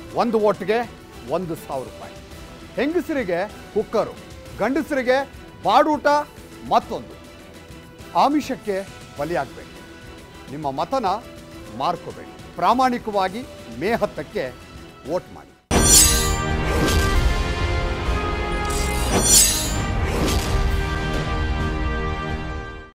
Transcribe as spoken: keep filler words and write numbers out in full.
ಒಂದು ಓಟ್ಗೆ ಒಂದು ಸಾವಿರ ರೂಪಾಯಿ. ಹೆಂಗಸರಿಗೆ ಕುಕ್ಕರು, ಗಂಡಸರಿಗೆ ಬಾಡೂಟ ಮತ್ತೊಂದು. ಆಮಿಷಕ್ಕೆ ಬಲಿಯಾಗಬೇಡಿ. ನಿಮ್ಮ ಮತನ ಮಾರ್ಕೋಬೇಡಿ. ಪ್ರಾಮಾಣಿಕವಾಗಿ ಮೇ ಹತ್ತಕ್ಕೆ ವೋಟ್ ಮಾಡಿ.